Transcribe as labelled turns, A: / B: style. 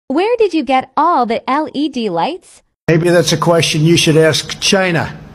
A: Where did you get all the LED lights?
B: Maybe that's a question you should ask China.